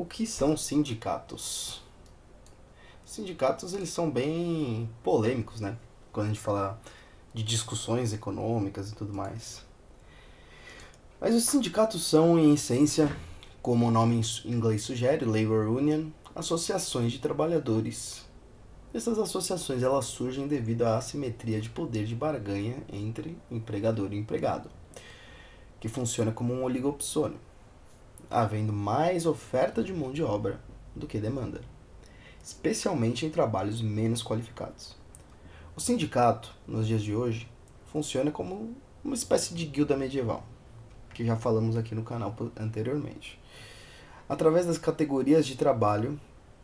O que são sindicatos? Sindicatos, eles são bem polêmicos, né? Quando a gente fala de discussões econômicas e tudo mais. Mas os sindicatos são, em essência, como o nome em inglês sugere, Labor Union, associações de trabalhadores. Essas associações elas surgem devido à assimetria de poder de barganha entre empregador e empregado, que funciona como um oligopsônio, havendo mais oferta de mão de obra do que demanda, especialmente em trabalhos menos qualificados. O sindicato, nos dias de hoje, funciona como uma espécie de guilda medieval, que já falamos aqui no canal anteriormente. Através das categorias de trabalho,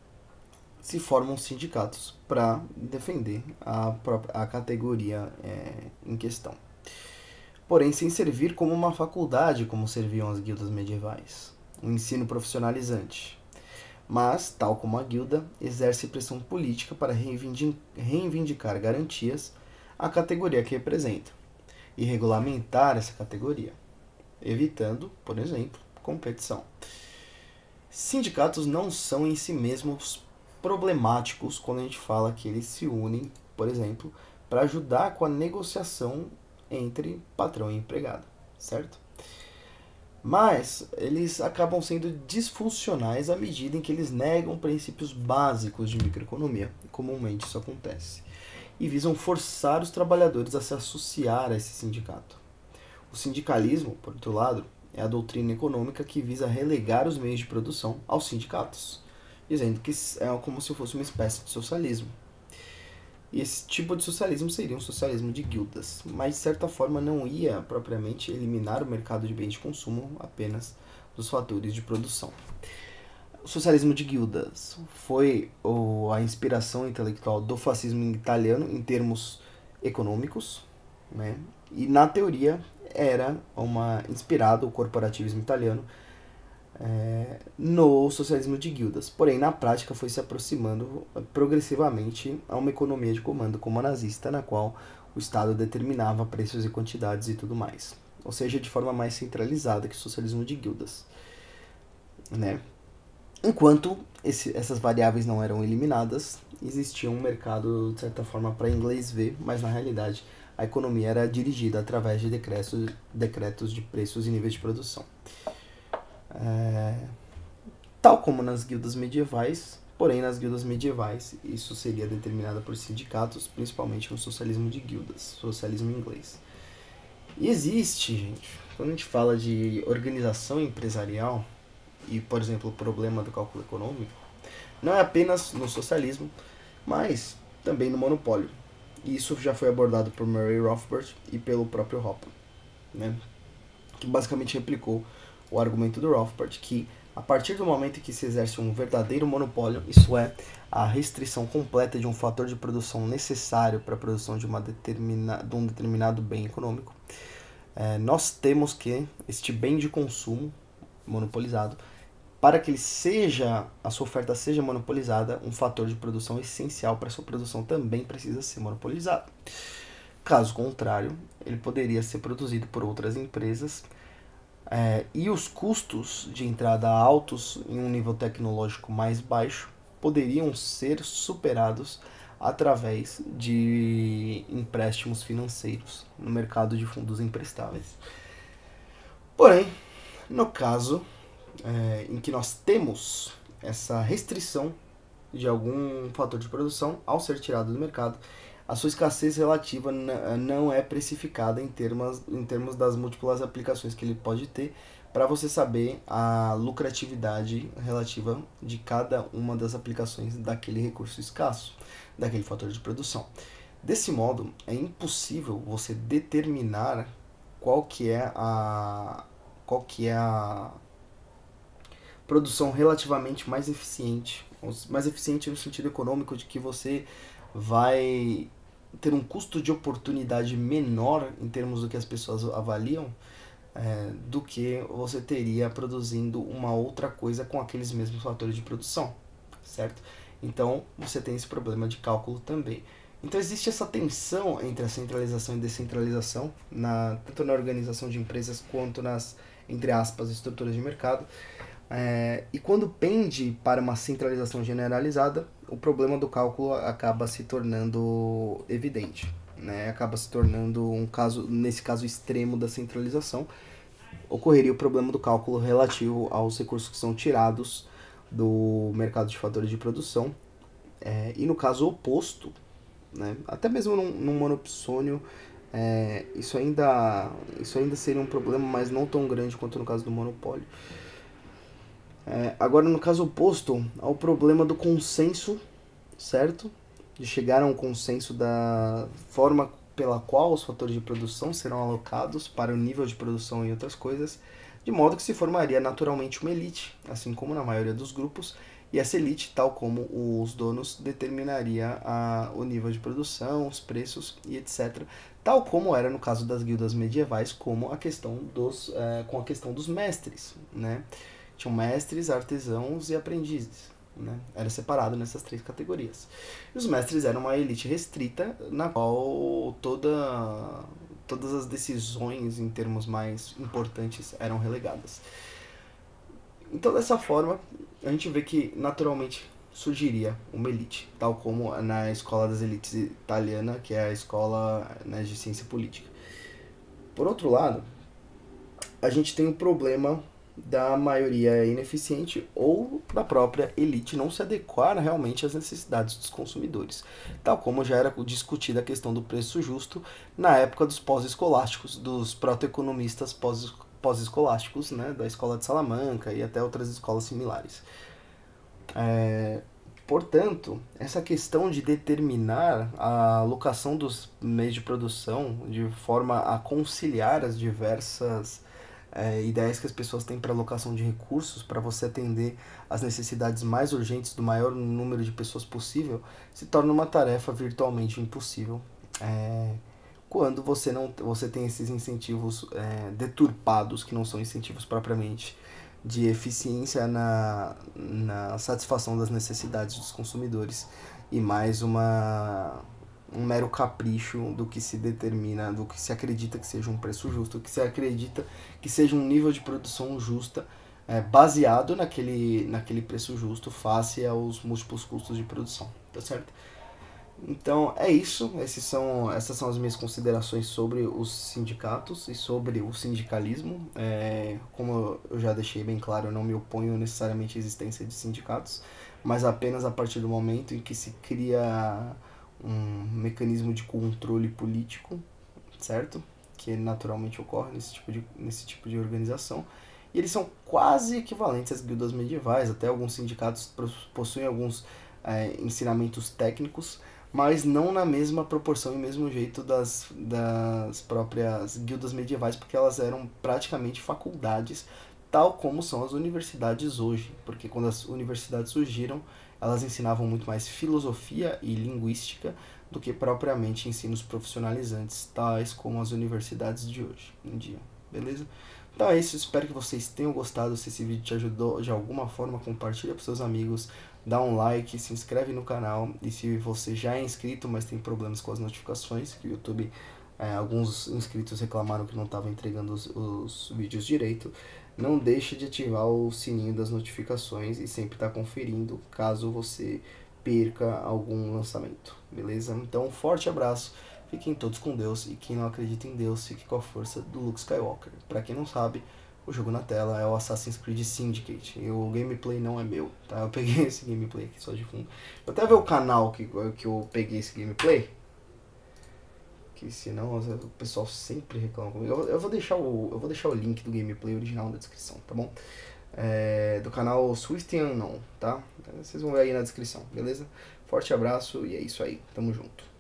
se formam sindicatos para defender a categoria em questão. Porém, sem servir como uma faculdade, como serviam as guildas medievais, um ensino profissionalizante. Mas, tal como a guilda, exerce pressão política para reivindicar garantias à categoria que representa e regulamentar essa categoria, evitando, por exemplo, competição. Sindicatos não são em si mesmos problemáticos quando a gente fala que eles se unem, por exemplo, para ajudar com a negociação entre patrão e empregado, certo? Mas eles acabam sendo disfuncionais à medida em que eles negam princípios básicos de microeconomia, comumente isso acontece, e visam forçar os trabalhadores a se associar a esse sindicato. O sindicalismo, por outro lado, é a doutrina econômica que visa relegar os meios de produção aos sindicatos, dizendo que é como se fosse uma espécie de socialismo. E esse tipo de socialismo seria um socialismo de guildas, mas de certa forma não ia propriamente eliminar o mercado de bens de consumo apenas dos fatores de produção. O socialismo de guildas foi a inspiração intelectual do fascismo italiano em termos econômicos, né? E na teoria era inspirado o corporativismo italiano no socialismo de guildas. Porém, na prática foi se aproximando progressivamente a uma economia de comando como a nazista, na qual o Estado determinava preços e quantidades e tudo mais. Ou seja, de forma mais centralizada que o socialismo de guildas, né? Enquanto essas variáveis não eram eliminadas, existia um mercado, de certa forma, para inglês ver, mas na realidade a economia era dirigida através de decretos de preços e níveis de produção. Tal como nas guildas medievais, porém nas guildas medievais isso seria determinado por sindicatos, principalmente no socialismo de guildas, socialismo inglês. E existe, gente, quando a gente fala de organização empresarial e, por exemplo, o problema do cálculo econômico, não é apenas no socialismo, mas também no monopólio. E isso já foi abordado por Murray Rothbard e pelo próprio Hoppe, né? Que basicamente replicou o argumento do Rothbard, que a partir do momento em que se exerce um verdadeiro monopólio, isso é, a restrição completa de um fator de produção necessário para a produção de um determinado bem econômico, nós temos que este bem de consumo monopolizado, para que a sua oferta seja monopolizada, um fator de produção essencial para a sua produção também precisa ser monopolizado. Caso contrário, ele poderia ser produzido por outras empresas e os custos de entrada altos em um nível tecnológico mais baixo poderiam ser superados através de empréstimos financeiros no mercado de fundos emprestáveis. Porém, no caso em que nós temos essa restrição de algum fator de produção ao ser tirado do mercado, a sua escassez relativa não é precificada em termos das múltiplas aplicações que ele pode ter, para você saber a lucratividade relativa de cada uma das aplicações daquele recurso escasso, daquele fator de produção. Desse modo, é impossível você determinar qual que é a produção relativamente mais eficiente no sentido econômico de que você vai ter um custo de oportunidade menor em termos do que as pessoas avaliam do que você teria produzindo uma outra coisa com aqueles mesmos fatores de produção, certo? Então você tem esse problema de cálculo também. Então existe essa tensão entre a centralização e descentralização, tanto na organização de empresas quanto nas, entre aspas, estruturas de mercado. E quando pende para uma centralização generalizada, o problema do cálculo acaba se tornando evidente, né? Acaba se tornando um caso, nesse caso extremo da centralização, ocorreria o problema do cálculo relativo aos recursos que são tirados do mercado de fatores de produção. E no caso oposto, né? Até mesmo num monopsônio, isso ainda seria um problema, mas não tão grande quanto no caso do monopólio. Agora, no caso oposto, ao problema do consenso, certo? De chegar a um consenso da forma pela qual os fatores de produção serão alocados para o nível de produção e outras coisas, de modo que se formaria naturalmente uma elite, assim como na maioria dos grupos, e essa elite, tal como os donos, determinaria o nível de produção, os preços e etc., tal como era no caso das guildas medievais, como com a questão dos mestres, né? Tinham mestres, artesãos e aprendizes, né? Era separado nessas 3 categorias. E os mestres eram uma elite restrita, na qual todas as decisões em termos mais importantes eram relegadas. Então, dessa forma, a gente vê que naturalmente surgiria uma elite, tal como na Escola das Elites italiana, que é a escola, né, de ciência política. Por outro lado, a gente tem o problema da maioria ineficiente ou da própria elite não se adequar realmente às necessidades dos consumidores, tal como já era discutida a questão do preço justo na época dos pós-escolásticos, dos proto-economistas pós-escolásticos, né, da escola de Salamanca e até outras escolas similares. Portanto, essa questão de determinar a alocação dos meios de produção de forma a conciliar as diversas ideias que as pessoas têm para alocação de recursos, para você atender às necessidades mais urgentes do maior número de pessoas possível, se torna uma tarefa virtualmente impossível. Quando você tem esses incentivos deturpados, que não são incentivos propriamente de eficiência na satisfação das necessidades dos consumidores, e mais um mero capricho do que se determina, do que se acredita que seja um preço justo, do que se acredita que seja um nível de produção justa, baseado naquele preço justo face aos múltiplos custos de produção, tá certo? Então é isso, essas são as minhas considerações sobre os sindicatos e sobre o sindicalismo. Como eu já deixei bem claro, eu não me oponho necessariamente à existência de sindicatos, mas apenas a partir do momento em que se cria um mecanismo de controle político, certo? Que naturalmente ocorre nesse tipo de organização. E eles são quase equivalentes às guildas medievais, até alguns sindicatos possuem alguns ensinamentos técnicos, mas não na mesma proporção e mesmo jeito das próprias guildas medievais, porque elas eram praticamente faculdades, tal como são as universidades hoje, porque quando as universidades surgiram, elas ensinavam muito mais filosofia e linguística do que propriamente ensinos profissionalizantes, tais como as universidades de hoje em dia, beleza? Então é isso, espero que vocês tenham gostado. Se esse vídeo te ajudou de alguma forma, compartilha para seus amigos, dá um like, se inscreve no canal, e se você já é inscrito, mas tem problemas com as notificações, que o YouTube, alguns inscritos reclamaram que não estava entregando os vídeos direito, não deixe de ativar o sininho das notificações e sempre estar conferindo caso você perca algum lançamento, beleza? Então um forte abraço, fiquem todos com Deus, e quem não acredita em Deus, fique com a força do Luke Skywalker. Pra quem não sabe, o jogo na tela é o Assassin's Creed Syndicate, e o gameplay não é meu, tá? Eu peguei esse gameplay aqui só de fundo. Eu até ver o canal que eu peguei esse gameplay, que senão o pessoal sempre reclama comigo. Eu vou deixar o link do gameplay original na descrição, tá bom? Do canal Swift Unknown, tá? Vocês vão ver aí na descrição, beleza? Forte abraço e é isso aí, tamo junto.